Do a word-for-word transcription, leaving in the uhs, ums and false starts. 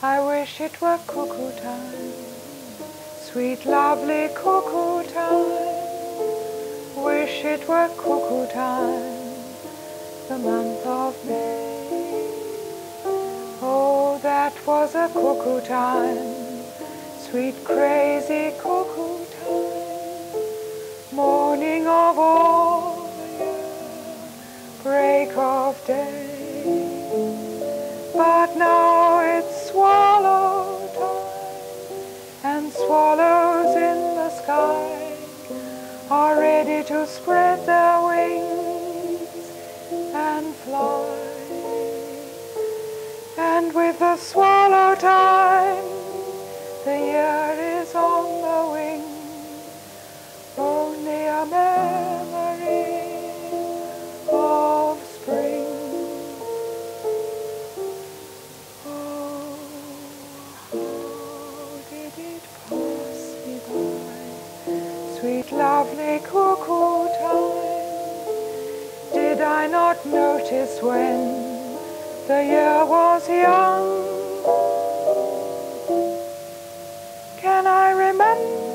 I wish it were cuckoo time, sweet lovely cuckoo time. Wish it were cuckoo time, the month of May. Oh, that was a cuckoo time, sweet crazy cuckoo time. Morning of all the year, break of day. But now it's swallow time, and swallows in the sky are ready to spread their wings and fly. And with the swallow time, the year is on the wing, only a memory of spring. Oh, how did it pass me by, sweet lovely cuckoo time? Did I not notice when the year was young? Can I remember